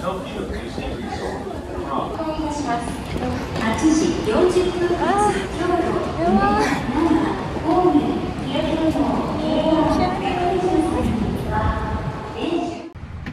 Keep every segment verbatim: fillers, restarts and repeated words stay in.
はちじよんじゅっぷん発京都梅田神戸宮城の京王めくりじゅうさん便は電車。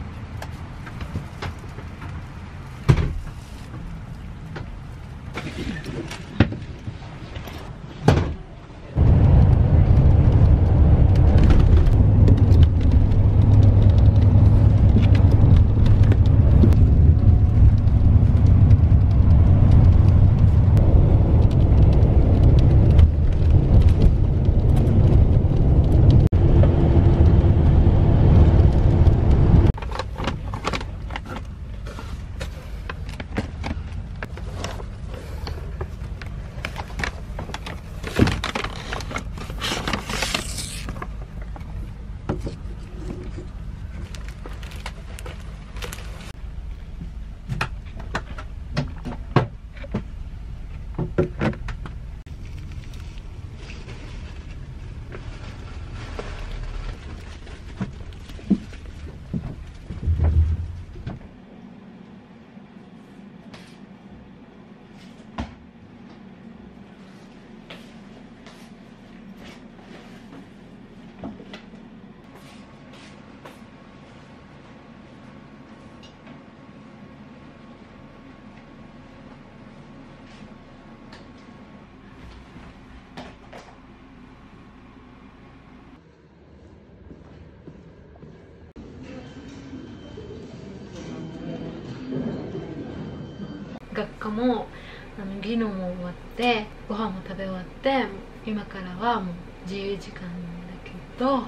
学科もあの技能も終わってご飯も食べ終わって今からはもう自由時間なんだけど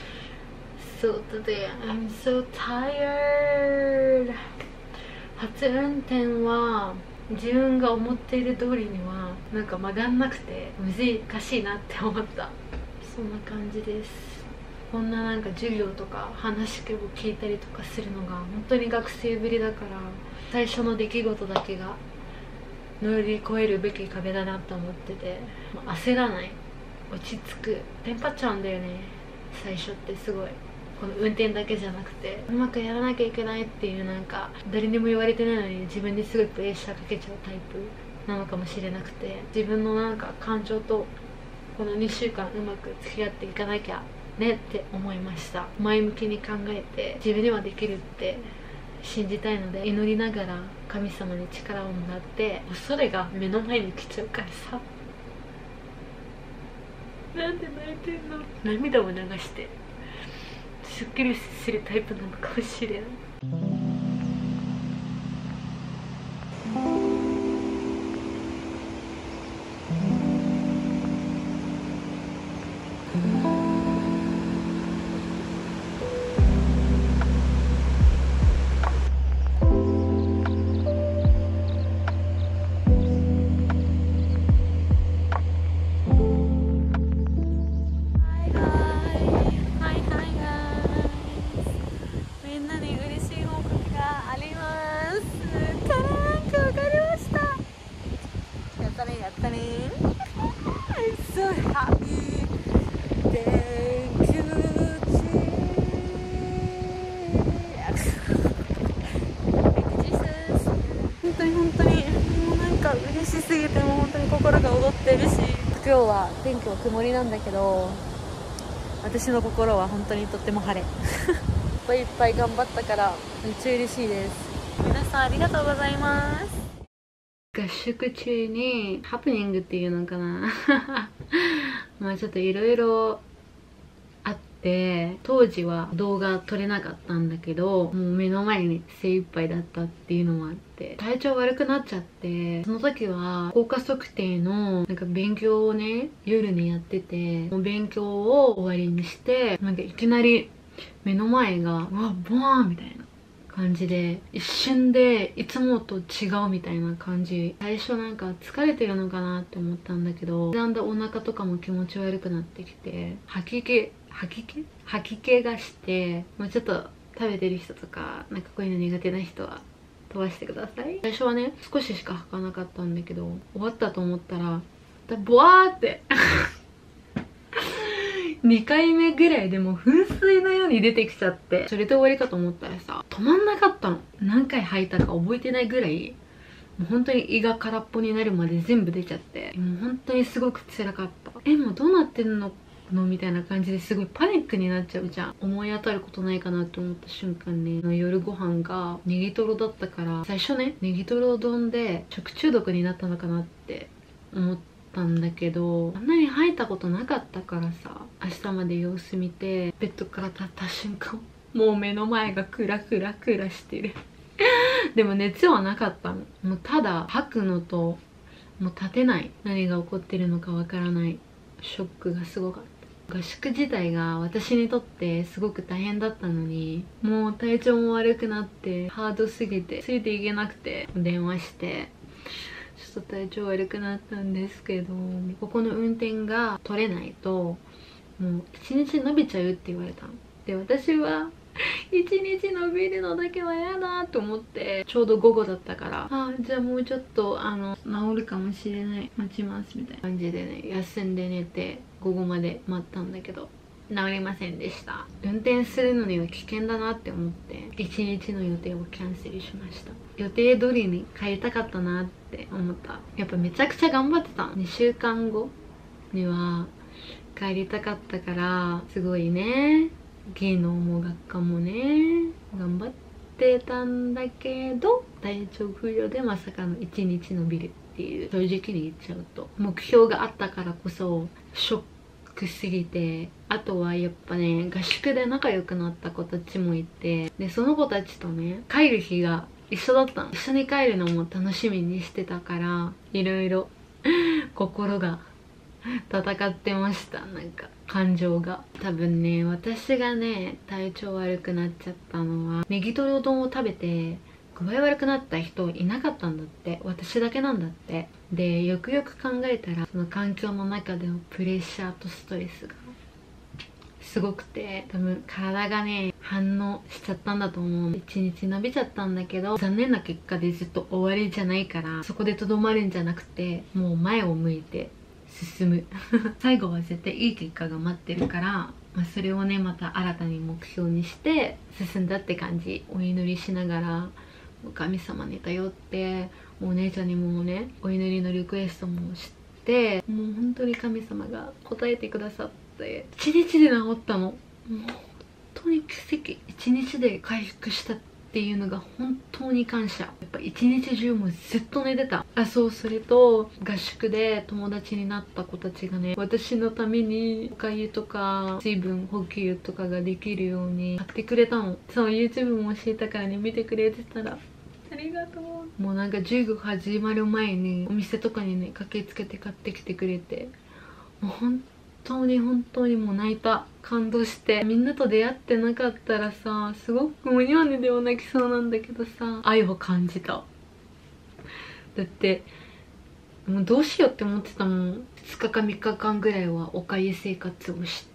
So today I'm so tired。 初運転は自分が思っている通りにはなんか曲がんなくて難しいなって思った。そんな感じです。こんななんか授業とか話を聞いたりとかするのが本当に学生ぶりだから、最初の出来事だけが乗り越えるべき壁だなと思ってて、焦らない、落ち着く、テンパっちゃうんだよね最初って。すごいこの運転だけじゃなくてうまくやらなきゃいけないっていう、なんか誰にも言われてないのに自分ですごいプレッシャーかけちゃうタイプなのかもしれなくて、自分のなんか感情とこのにしゅうかんうまく付き合っていかなきゃねって思いました。前向きに考えて自分にはできるって信じたいので、祈りながら神様に力をもらって、恐れが目の前に来ちゃうからさ。なんで泣いてんの。涙を流してすっきりするタイプなのかもしれない。本当にもうなんか嬉しすぎて、もう本当に心が躍ってるし、今日は天気は曇りなんだけど私の心は本当にとっても晴れいっぱいいっぱい頑張ったからめっちゃ嬉しいです。皆さんありがとうございます。合宿中にハプニングっていうのかなまあちょっといろいろあって、当時は動画撮れなかったんだけど、もう目の前に精一杯だったっていうのもあって体調悪くなっちゃって、その時は効果測定のなんか勉強をね夜にやってて、もう勉強を終わりにして、なんかいきなり目の前がうわボーンみたいな感じで、一瞬でいつもと違うみたいな感じ。最初なんか疲れてるのかなって思ったんだけど、だんだんお腹とかも気持ち悪くなってきて、吐き気吐き気吐き気がして、もうちょっと食べてる人とかなんかこういうの苦手な人は飛ばしてください。最初はね少ししか吐かなかったんだけど、終わったと思ったらボワーってにかいめぐらいでもう噴水のように出てきちゃって、それで終わりかと思ったらさ、止まんなかったの。何回吐いたか覚えてないぐらい、もう本当に胃が空っぽになるまで全部出ちゃって、もう本当にすごく辛かった。え、もうどうなってんののみたいな感じですごいパニックになっちゃうじゃん。思い当たることないかなって思った瞬間ね、夜ご飯がネギトロだったから、最初ね、ネギトロ丼で食中毒になったのかなって思ったんだけど、あんなに吐いたことなかったからさ、明日まで様子見てベッドから立った瞬間、もう目の前がクラクラクラしてるでも熱はなかったの。もうただ吐くのと、もう立てない、何が起こってるのかわからない、ショックがすごかった。合宿自体が私にとってすごく大変だったのに、もう体調も悪くなってハードすぎてついていけなくて電話して、ちょっと体調悪くなったんですけど、ここの運転が取れないともう一日伸びちゃうって言われたので、私は一日伸びるのだけは嫌だと思って、ちょうど午後だったから、あじゃあもうちょっとあの治るかもしれない、待ちますみたいな感じでね、休んで寝て午後まで待ったんだけど治りませんでした。運転するのには危険だなって思って一日の予定をキャンセルしました。予定通りに帰りたかったなって思った。やっぱめちゃくちゃ頑張ってた。にしゅうかんごには帰りたかったから、すごいね、芸能も学科もね頑張ってたんだけど、体調不良でまさかの一日伸びるっていう、正直に言っちゃうと目標があったからこそショックすぎて、あとはやっぱね、合宿で仲良くなった子たちもいて、でその子たちとね帰る日が一緒だったの。一緒に帰るのも楽しみにしてたから、いろいろ心が戦ってました。なんか感情が。多分ね、私がね体調悪くなっちゃったのは、ネギトロ丼を食べて具合悪くなった人いなかったんだって。私だけなんだって。でよくよく考えたら、その環境の中でのプレッシャーとストレスがすごくて、多分体がね反応しちゃったんだと思う。一日伸びちゃったんだけど、残念な結果でずっと終わりじゃないから、そこでとどまるんじゃなくて、もう前を向いて進む最後は絶対いい結果が待ってるから、まあ、それをねまた新たに目標にして進んだって感じ。お祈りしながら神様に頼って、お姉ちゃんにもねお祈りのリクエストもして、もう本当に神様が答えてくださって、一日で治ったの。もう本当に奇跡。一日で回復したっていうのが本当に感謝。やっぱ一日中もずっと寝てた。あ、そう、それと合宿で友達になった子たちがね、私のためにおかゆとか水分補給とかができるように買ってくれたの。そう、 YouTube も教えたからね、見てくれてたらありがとう。もうなんか授業始まる前にお店とかにね駆けつけて買ってきてくれて、もう本当に本当にもう泣いた。感動して。みんなと出会ってなかったらさ、すごくもう今では泣きそうなんだけどさ、愛を感じた。だってもうどうしようって思ってたもん。ふつかかみっかかんぐらいはおかゆ生活をして、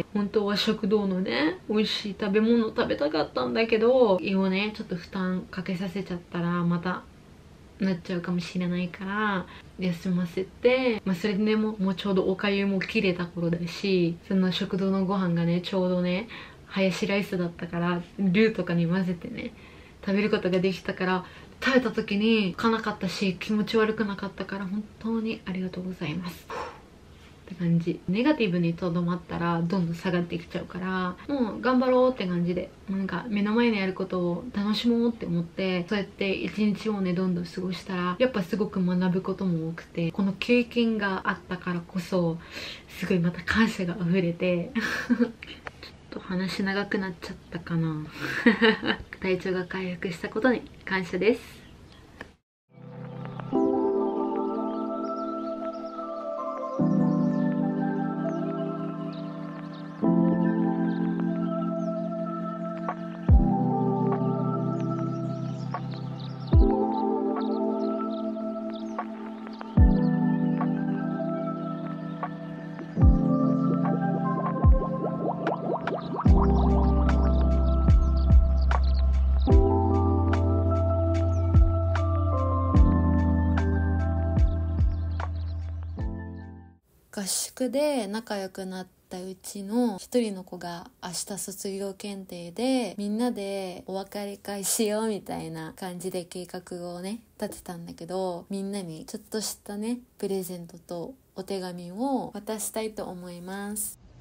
本当は食堂のね美味しい食べ物食べたかったんだけど、胃をねちょっと負担かけさせちゃったらまたなっちゃうかもしれないから休ませて、まあ、それでねもう、もうちょうどおかゆも切れた頃だし、その食堂のご飯がねちょうどねハヤシライスだったから、ルーとかに混ぜてね食べることができたから、食べた時にかなかったし気持ち悪くなかったから、本当にありがとうございますって感じ。ネガティブにとどまったらどんどん下がってきちゃうから、もう頑張ろうって感じで、なんか目の前にあることを楽しもうって思って、そうやって一日をねどんどん過ごしたら、やっぱすごく学ぶことも多くて、この経験があったからこそすごいまた感謝が溢れてちょっと話長くなっちゃったかな体調が回復したことに感謝です。合宿で仲良くなったったうちの一人の子が明日卒業検定で、みんなでお別れ会しようみたいな感じで計画をね立てたんだけど、みんなにちょっとしたねプレゼントとお手紙を渡したいと思います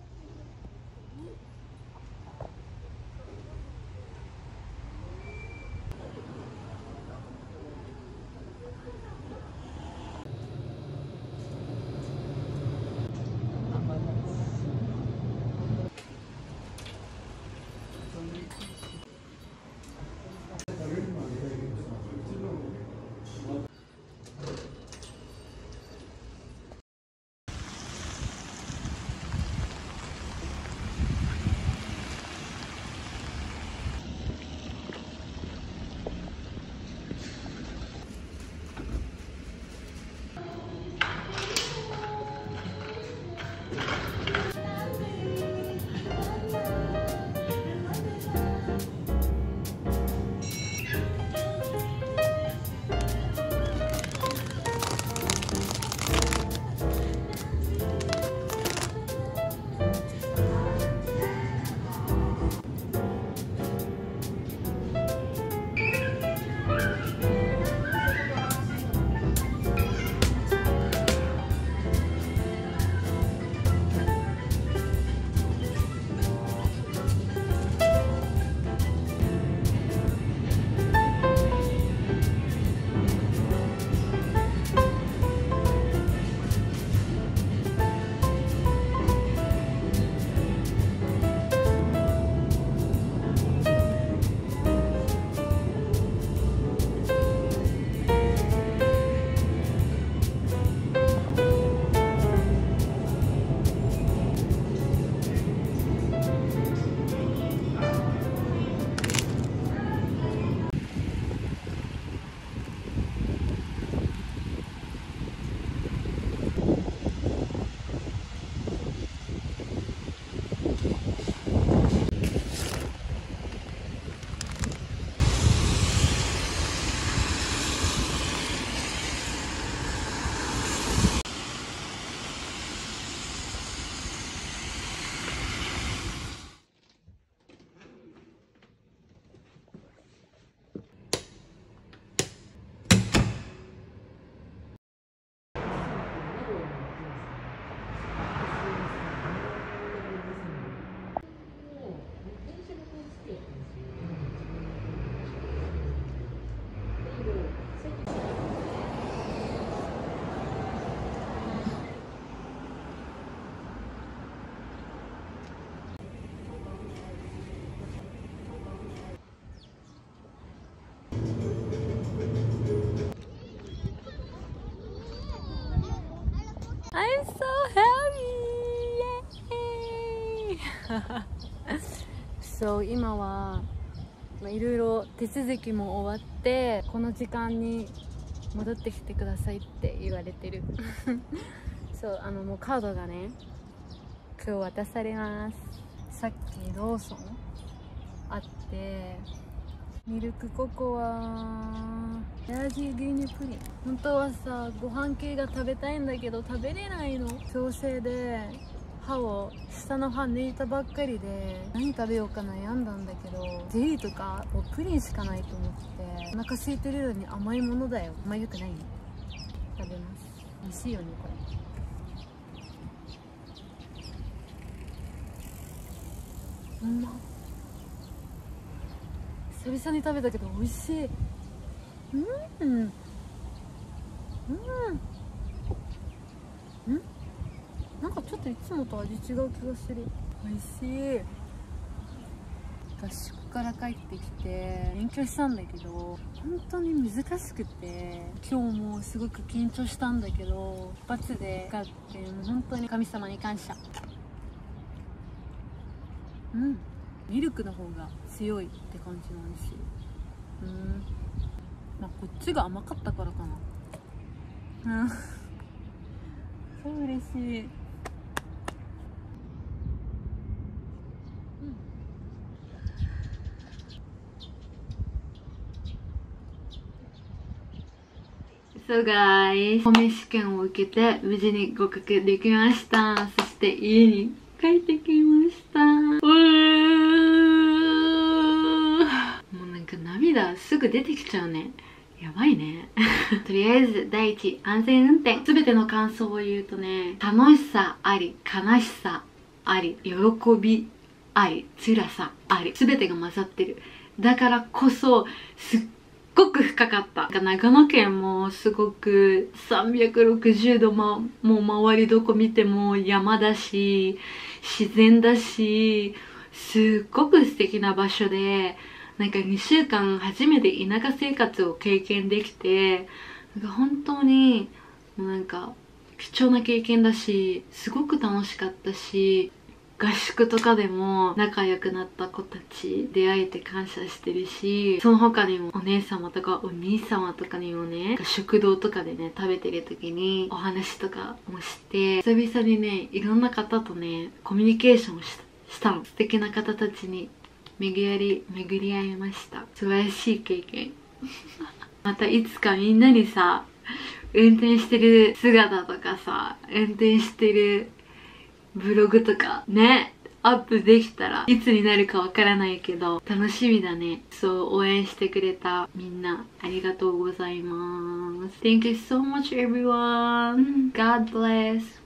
。I'm so happy!そう、今はいろいろ手続きも終わって、この時間に戻ってきてくださいって言われてる。そう、あのもうカードがね今日渡されます。さっきローソンあって、ミルクココア、ヤージー牛乳プリン。本当はさ、ご飯系が食べたいんだけど食べれないの。矯正で歯を、下の歯抜いたばっかりで何食べようか悩んだんだけど、ゼリーとかもうプリンしかないと思って、お腹空いてるのに甘いものだよ。あんま良くないね。食べます。美味しいよねこれ。うまっ。久々に食べたけど美味しい。うんうんうんなんかちょっといつもと味違う気がする。美味しい。合宿から帰ってきて勉強したんだけど本当に難しくて、今日もすごく緊張したんだけど一発で受かって、もう本当に神様に感謝。うんミルクの方が強いって感じなんですよ。うん、まあ、こっちが甘かったからかな。うんそう嬉しい。そうガイ、法面試験を受けて無事に合格できました。そして家に帰ってきました。うーもうなんか涙すぐ出てきちゃうね。やばいね。とりあえず第一、安全運転。すべての感想を言うとね、楽しさあり、悲しさあり、喜びあり、辛さあり、すべてが混ざってる。だからこそ、すっごく深かった。長野県もすごくさんびゃくろくじゅうど、ま、もう周りどこ見ても山だし、自然だし、すっごく素敵な場所で、なんかにしゅうかん初めて田舎生活を経験できて、なんか本当にもうなんか貴重な経験だし、すごく楽しかったし、合宿とかでも仲良くなった子たち出会えて感謝してるし、その他にもお姉様とかお兄様とかにもね、食堂とかでね食べてる時にお話とかもして、久々にねいろんな方とねコミュニケーションをし た, したの。素敵な方たちに巡り巡り合いました。素晴らしい経験。またいつかみんなにさ、運転してる姿とかさ、運転してるブログとかね、アップできたらいつになるかわからないけど楽しみだね。そう応援してくれたみんなありがとうございます。 Thank you so much everyone. God bless.